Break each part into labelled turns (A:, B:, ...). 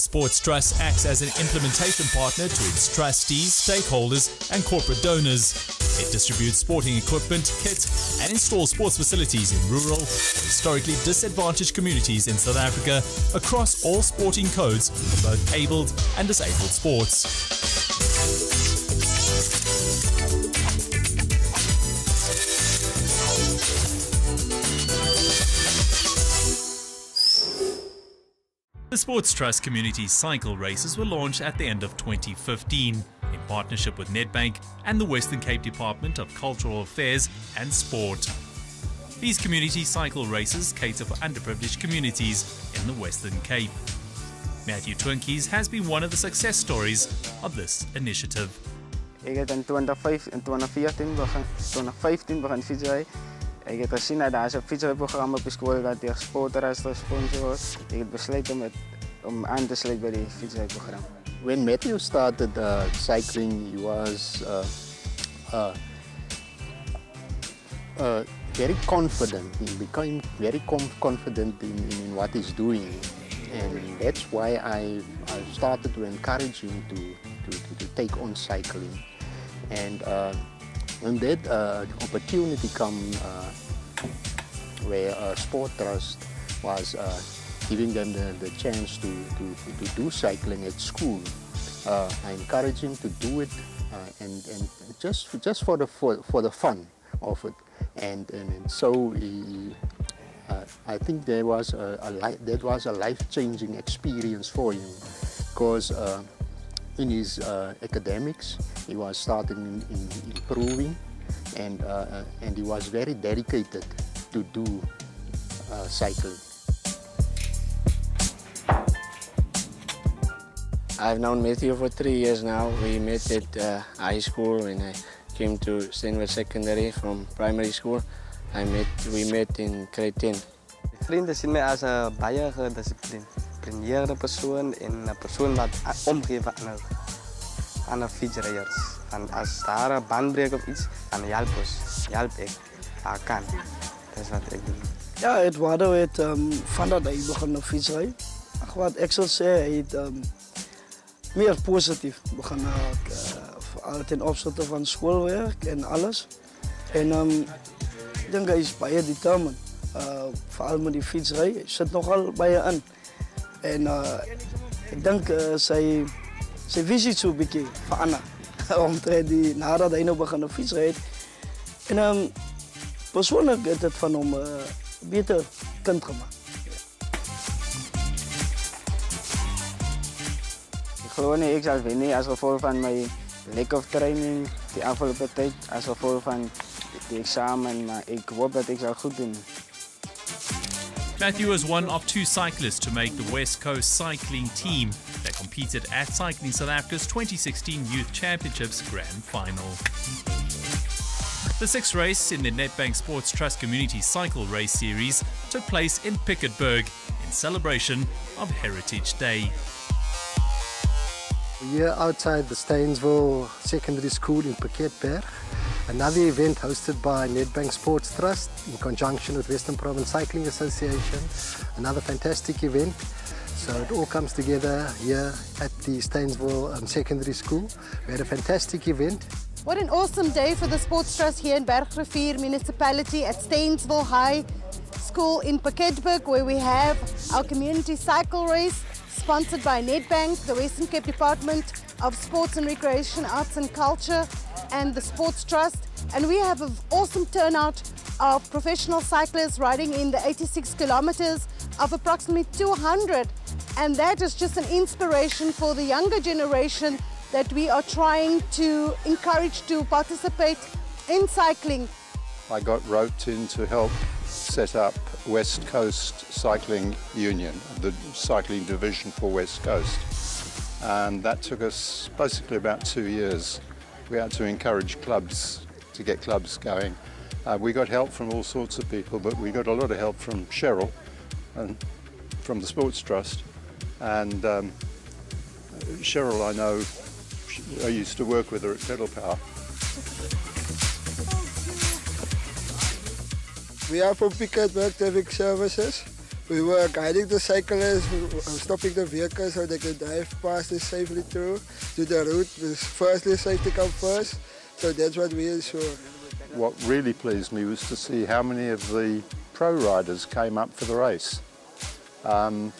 A: Sports Trust acts as an implementation partner to its trustees, stakeholders and corporate donors. It distributes sporting equipment, kit and installs sports facilities in rural or historically disadvantaged communities in South Africa across all sporting codes for both abled and disabled sports. The Sports Trust Community Cycle Races were launched at the end of 2015 in partnership with Nedbank and the Western Cape Department of Cultural Affairs and Sport. These community cycle races cater for underprivileged communities in the Western Cape. Matthew Twinkies has been one of the success stories of this initiative.
B: Ik heb in 2014 begin fietsrijden. Ik heb gezien dat daar een fietsrijprogramma op school dat tegen Sporttrust gesponsord wordt. Ik heb besloten om aan te sluiten bij het fietsrijprogramma.
C: When Matthew started cycling, he was very confident. He became very confident in what he's doing, and that's why I started to encourage him to take on cycling. And when that opportunity come where Sport Trust was giving them the chance to do cycling at school, I encouraged him to do it, and just for the fun of it, and so I think that was a life-changing experience for him, because in his academics he was starting improving, and he was very dedicated to do cycling.
B: I've known Matthew for 3 years now. We met at high school when I came to Steenville Secondary from primary school. We met in grade 10. Vrienden zien mij als een baie gedisciplineerde persoon en een persoon wat omgeeft aan de fietsrijders. En als daar een band breekt of iets, dan help ik. Dat kan. Dat is wat ik doe.
D: Ja, het waarde het van dat hij begon fietsrijden. Wat ik zou zeggen, hij het meer positief begonnen, vooral ten opzichte van schoolwerk en alles. En ik denk hij is baie determined, vooral met die fietsrij. Hij zit nogal baie in. En ik denk zijn visie zo een beetje veranderd. Omtrent nadat hij nou begon fietsrijden. En persoonlijk is het van hem beter kind gemaakt. Ik geloof niet, ik zal winnen als gevolg van mijn lack of training die afgelopen tijd, als gevolg van de examen, maar ik hoop dat ik zal goed doen.
A: Matthew was one of 2 cyclists to make the West Coast cycling team that competed at Cycling South Africa's 2016 Youth Championships Grand Final. The 6th race in the Nedbank Sports Trust Community Cycle Race Series took place in Piketberg in celebration of Heritage Day.
C: Here outside the Stainsville Secondary School in Piketberg, another event hosted by Nedbank Sports Trust in conjunction with Western Province Cycling Association. Another fantastic event. So it all comes together here at the Stainsville Secondary School. We had a fantastic event.
E: What an awesome day for the Sports Trust here in Bergrivier Municipality at Stainsville High School in Piketberg, where we have our community cycle race sponsored by Nedbank, the Western Cape Department of Sports and Recreation, Arts and Culture and the Sports Trust. And we have an awesome turnout of professional cyclists riding in the 86 kilometers of approximately 200. And that is just an inspiration for the younger generation that we are trying to encourage to participate in cycling.
F: I got roped in to help set up West Coast Cycling Union, the cycling division for West Coast. And that took us basically about 2 years. We had to encourage clubs to get clubs going. We got help from all sorts of people, but we got a lot of help from Cheryl and from the Sports Trust. And Cheryl, I know, I used to work with her at Pedal Power.
G: We are from Piketberg Traffic Services. We were guiding the cyclists, stopping the vehicles so they could drive past this safely through to the route. Firstly, safety come first, so that's what we ensure.
F: What really pleased me was to see how many of the pro riders came up for the race. And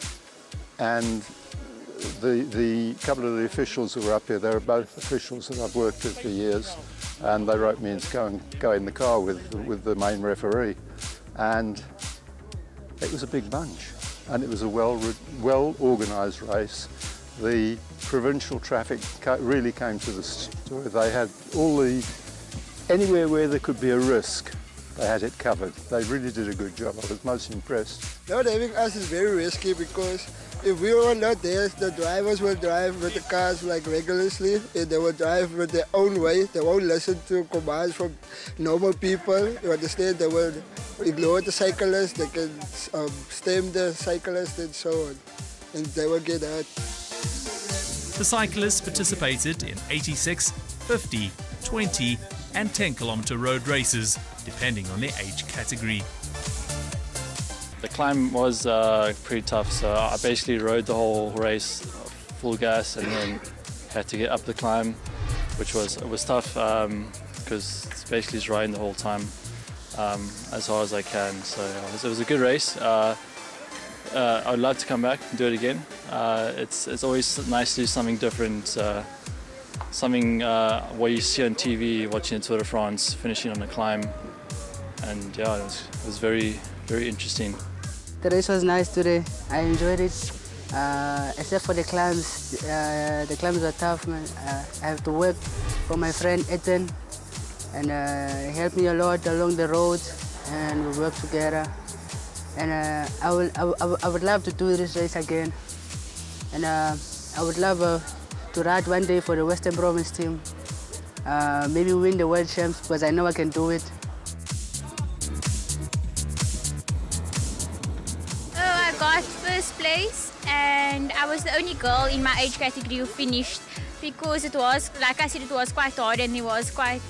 F: the couple of the officials who were up here, they were both officials that I've worked with for years, and they wrote me in to go in the car with the main referee. And it was a big bunch, and it was a well-organised race. The provincial traffic really came to the store. They had anywhere where there could be a risk, they had it covered. They really did a good job. I was most impressed.
G: Not having us is very risky because if we were not there, the drivers will drive with the cars like regularly, and they will drive with their own way. They won't listen to commands from normal people. You understand? They will ignore the cyclists, they can stem the cyclists and so on, and they will get hurt.
A: The cyclists participated in 86, 50, 20 and 10-kilometre road races, depending on their age category.
H: The climb was pretty tough, so I basically rode the whole race full gas and then had to get up the climb, which was tough because it's basically just riding the whole time as hard as I can. So it was a good race. I would love to come back and do it again. It's always nice to do something different, something what you see on TV, watching the Tour de France, finishing on a climb, and yeah, it was very interesting.
I: The race was nice today. I enjoyed it, except for the climbs. The climbs were tough, man. I have to work for my friend Ethan, and he helped me a lot along the road, and we worked together. And I would love to do this race again, and I would love to ride one day for the Western Province team. Maybe win the World Champs, because I know I can do it.
J: I got first place, and I was the only girl in my age category who finished, because it was, like I said, it was quite hard and it was quite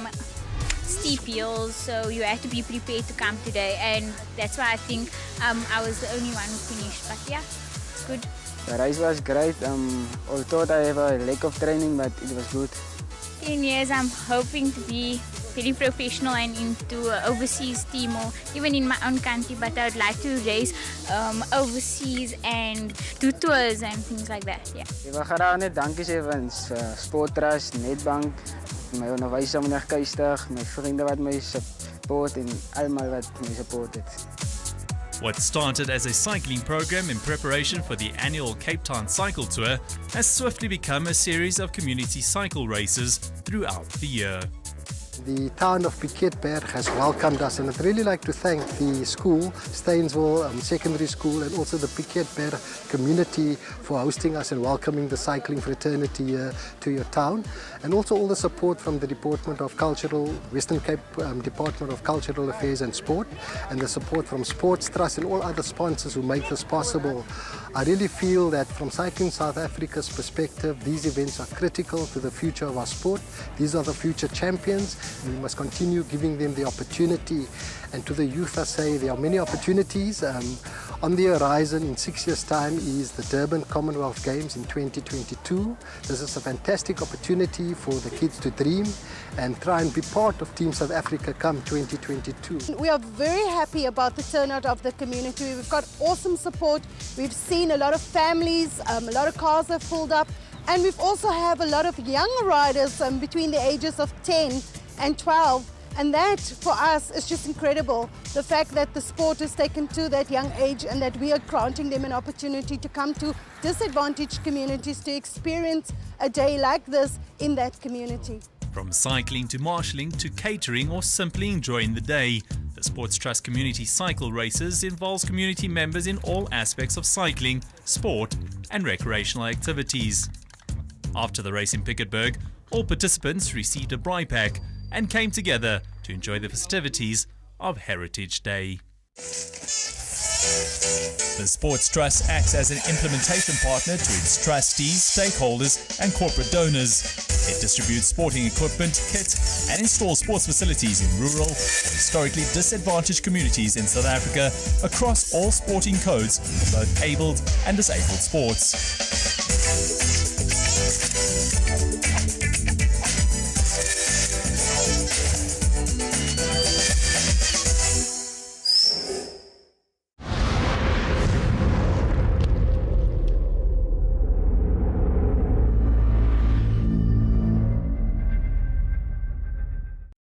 J: steep hills, so you had to be prepared to come today, and that's why I think I was the only one who finished. But yeah, it's good.
I: The race was great. Although I have a lack of training, but it was good.
J: 10 years, I'm hoping to be very professional and into an overseas team or even in my own country, but I would like to race overseas and do tours and things like that. Yeah.
I: Ik wil graag net dankie sê van Sport Trust, Nedbank, my onderwyser meneer Kuistig, my vriende wat my support en almal wat my support het.
A: What started as a cycling program in preparation for the annual Cape Town Cycle Tour has swiftly become a series of community cycle races throughout the year.
K: The town of Piketberg has welcomed us, and I'd really like to thank the school, Stainsville Secondary School, and also the Piketberg community for hosting us and welcoming the cycling fraternity to your town, and also all the support from the Department of Cultural, Western Cape Department of Cultural Affairs and Sport, and the support from Sports Trust and all other sponsors who make this possible. I really feel that from Cycling South Africa's perspective, these events are critical to the future of our sport. These are the future champions, and we must continue giving them the opportunity. And to the youth I say there are many opportunities. On the horizon in 6 years' time is the Durban Commonwealth Games in 2022. This is a fantastic opportunity for the kids to dream and try and be part of Team South Africa come 2022.
E: We are very happy about the turnout of the community. We've got awesome support. We've seen a lot of families, a lot of cars have pulled up, and we've also have a lot of young riders between the ages of 10 and 12. And that, for us, is just incredible. The fact that the sport is taken to that young age and that we are granting them an opportunity to come to disadvantaged communities to experience a day like this in that community.
A: From cycling to marshalling to catering or simply enjoying the day, the Sports Trust Community Cycle Races involves community members in all aspects of cycling, sport and recreational activities. After the race in Piketberg, all participants received a braai pack and came together to enjoy the festivities of Heritage Day. The Sports Trust acts as an implementation partner to its trustees, stakeholders and corporate donors. It distributes sporting equipment, kit, and installs sports facilities in rural or historically disadvantaged communities in South Africa across all sporting codes for both abled and disabled sports.